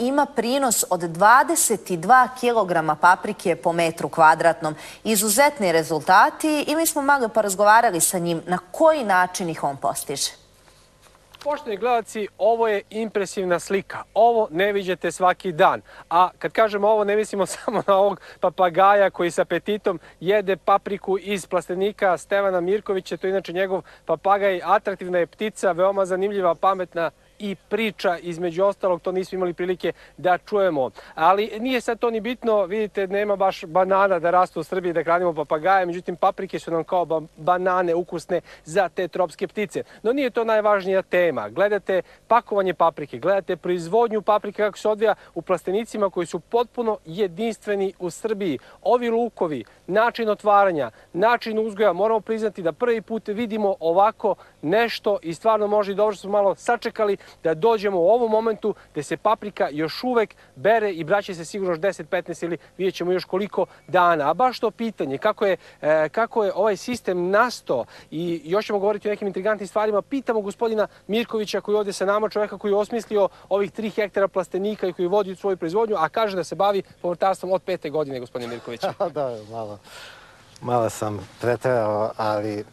ima prinos od 22 kg paprike po metru kvadratnom. Izuzetni rezultati i mi smo malo porazgovarali sa njim na koji način ih on postiže. Poštovani gledalci, ovo je impresivna slika. Ovo ne viđete svaki dan. A kad kažemo ovo, ne mislimo samo na ovog papagaja koji sa apetitom jede papriku iz plastenika Stevana Mirkovića. To je inače njegov papagaj. Atraktivna je ptica, veoma zanimljiva, pametna i priča, između ostalog, to nismo imali prilike da čujemo. Ali nije sad to ni bitno, vidite, nema baš banana da rastu u Srbiji da hranimo papagaje, međutim paprike su nam kao banane ukusne za te tropske ptice. No nije to najvažnija tema. Gledate pakovanje paprike, gledate proizvodnju paprike kako se odvija u plastenicima koji su potpuno jedinstveni u Srbiji. Ovi lukovi, način otvaranja, način uzgoja, moramo priznati da prvi put vidimo ovako nešto i stvarno može i dobro što smo malo sačekali da dođemo u ovom momentu gde se paprika još uvek bere i braće se sigurno još 10, 15 ili vidjet ćemo još koliko dana. A baš to pitanje, kako je ovaj sistem nastao i još ćemo govoriti o nekim intrigantnim stvarima, pitamo gospodina Mirkovića koji je ovde sa nama, čoveka koji je osmislio ovih 3 hektara plastenika i koji vodi svoju proizvodnju, a kaže da se bavi povrtarstvom od 5. godine, gospodine Mirković. Da, malo sam preterao, ali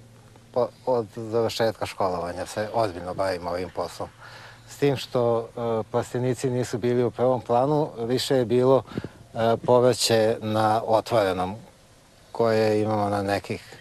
od završetka školovanja se ozbiljno bavim ovim poslom. S tim što plastenici nisu bili u prvom planu, više je bilo povrće na otvorenom, koje imamo na nekih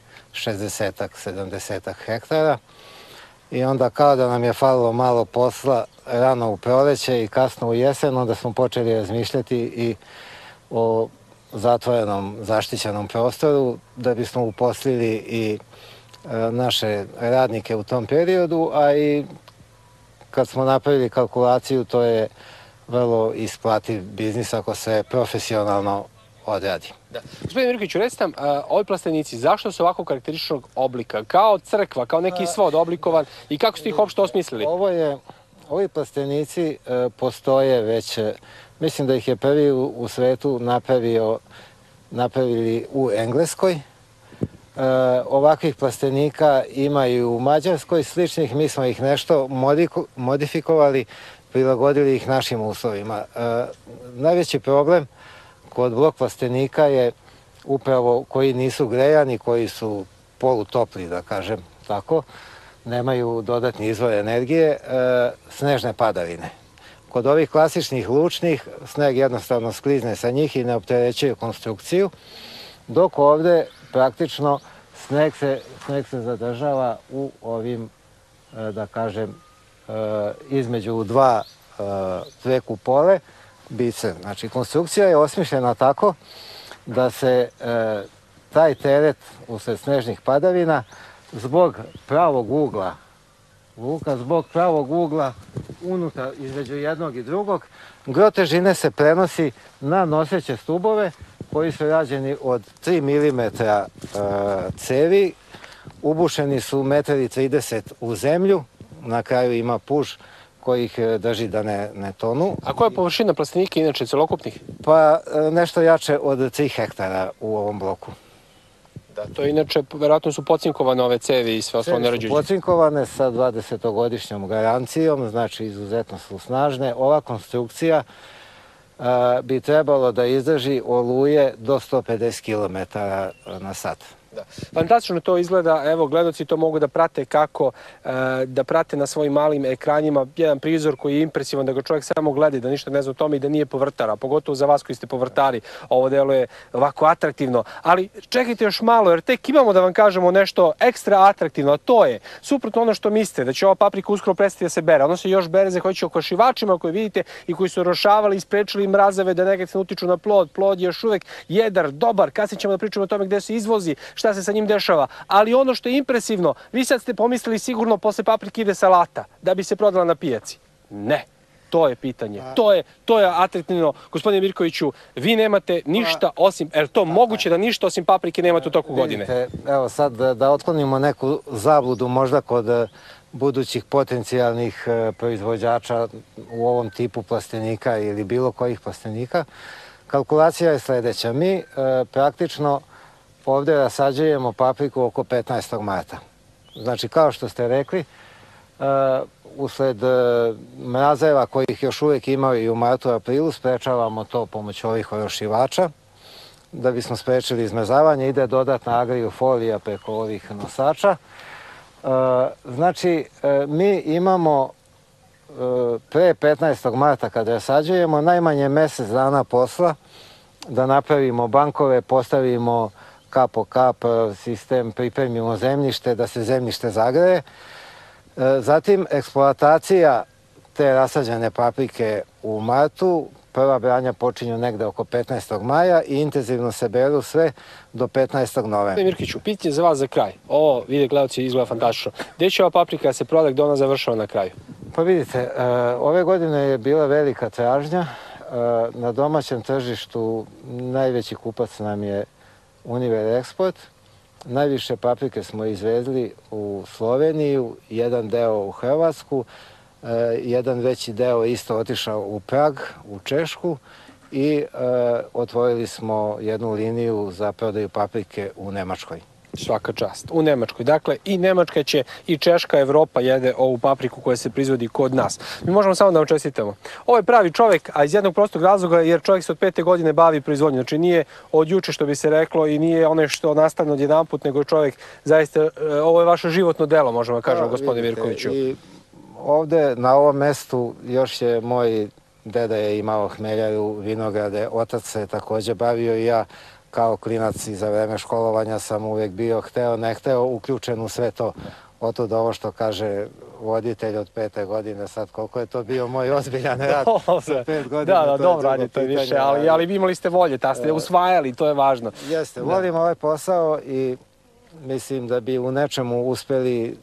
60-70 hektara. I onda kao da nam je falilo malo posla rano u proleće i kasno u jesen, onda smo počeli razmišljati i o zatvorenom, zaštićenom prostoru, da bismo uposlili i naše radnike u tom periodu, a i kad smo napravili kalkulaciju, to je vrlo isplativ biznis ako se profesionalno odradi. Gospodine Mirkoviću, recite nam, ovi plastenici, zašto su ovako karakterističnog oblika? Kao crkva, kao neki svod oblikovan i kako ste ih uopšte osmislili? Ovi plastenici postoje već, mislim da ih je prvi u svetu napravili u Engleskoj. Ovakvih plastenika ima i u Mađarskoj sličnih, mi smo ih nešto modifikovali, prilagodili ih našim uslovima. Najveći problem kod blok plastenika je upravo koji nisu grejani, koji su polutopli, da kažem tako, nemaju dodatni izvor energije, snežne padavine. Kod ovih klasičnih lučnih, sneg jednostavno sklizne sa njih i ne opterećuju konstrukciju, dok ovde praktično sneg se zadržava u ovim, da kažem, između dva dve kupole bice. Znači, konstrukcija je osmišljena tako da se taj teret usled snežnih padavina zbog pravog ugla unutar između jednog i drugog, gro težine se prenosi na noseće stubove koji su rađeni od 3 mm cevi, ubušeni su 1,30 m u zemlju, na kraju ima puž koji ih drži da ne tonu. A koja je površina plastenika inače celokupnih? Pa nešto jače od 3 hektara u ovom bloku. Da, to inače, verovatno su pocinkovane ove cevi i sve ostalo nerađujuće. Cevi su pocinkovane sa 20-godišnjom garancijom, znači izuzetno su snažne. Ova konstrukcija bi trebalo da izdrži oluje do 150 km na sat. Fantastično to izgleda, evo gledaoci to mogu da prate kako, da prate na svojim malim ekranima jedan prizor koji je impresivan, da ga čovjek samo gleda, da ništa ne zna o tome i da nije povrtar, a pogotovo za vas koji ste povrtari, ovo delo je ovako atraktivno. Ali čekajte još malo, jer tek imamo da vam kažemo nešto ekstra atraktivno, a to je, suprotno ono što mislite, da će ova paprika uskoro prestati da se bere, ono se još bere zahvaljujući okošivačima koje vidite i koji su rošavali i sprečili mrazeve da negativno utiču na plod. Plod je još uvek jedar, dobar, kasnije ćemo da pričamo o tome gde se izvozi, šta se sa njim dešava. Ali ono što je impresivno, vi sad ste pomislili sigurno posle paprike ide salata da bi se prodala na pijaci. Ne, to je pitanje. To je atraktivno. Gospodine Mirkoviću, vi nemate ništa osim, je li to moguće da ništa osim paprike nemate u toku godine? Vidite, evo sad da otklonimo neku zabludu možda kod budućih potencijalnih proizvođača u ovom tipu plastenika ili bilo kojih plastenika. Kalkulacija je sledeća. Mi praktično ovde rasađujemo papriku oko 15. marta. Znači, kao što ste rekli, usled mrazeva kojih još uvijek imaju i u martu i aprilu, sprečavamo to pomoću ovih ojošivača. Da bismo sprečili izmrzavanje, ide dodatna agrifolija preko ovih nosača. Znači, mi imamo pre 15. marta kada sađujemo najmanje mjesec dana posla da napravimo bankove, postavimo kap po kap sistem, pripremimo zemljište, da se zemljište zagreje. Zatim eksploatacija te rasađene paprike u martu, prva branja počinju negde oko 15. maja i intenzivno se beru sve do 15. novembra. Mirkiću, pitanje za vas za kraj. Ovo, vidite, gledalci, izgleda fantastično. Gde će ova paprika se proda, gde ona završava na kraju? Pa vidite, ove godine je bila velika tražnja. Na domaćem tržištu najveći kupac nam je Univer Export. Najviše paprike smo izvezli u Sloveniju, jedan deo u Hrvatsku, jedan veći deo isto otišao u Prag, u Češku i otvorili smo jednu liniju za prodaju paprike u Nemačkoj. Svaka čast. U Nemačkoj. Dakle, i Nemačka će i Češka, Evropa jede ovu papriku koja se proizvodi kod nas. Mi možemo samo da vam čestitamo. Ovo je pravi čovjek, a iz jednog prostog razloga, jer čovjek se od 5. godine bavi proizvodnjom. Znači nije od juče što bi se reklo i nije ono što nastane od jedan put, nego čovjek zaista, ovo je vaše životno delo, možemo da kažemo, gospodine Mirkoviću. I ovde na ovom mestu još je moj deda je imao hmeljaru, vinograde, otac se takođe bavio i ja kao klinac i za vreme školovanja sam uvijek bio hteo, ne hteo, uključen u sve to. Otud ovo što kaže voditelj od 5. godine, sad koliko je to bio moj ozbiljan rad za 5 godina. Da, dobro radite više, ali imali ste volje, ta ste usvajali, to je važno. Jeste, volim ovaj posao i mislim da bi u nečemu uspeli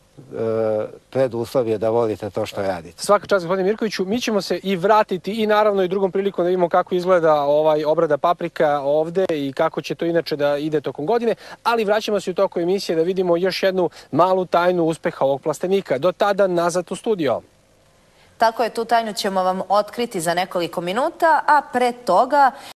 preduslov je da volite to što radite. Svaka čast, gospodine Mirkoviću, mi ćemo se i vratiti i naravno i drugom prilikom da vidimo kako izgleda obrada paprika ovde i kako će to inače da ide tokom godine, ali vraćamo se u toku emisije da vidimo još jednu malu tajnu uspeha ovog plastenika. Do tada nazad u studio. Tako je, tu tajnu ćemo vam otkriti za nekoliko minuta, a pre toga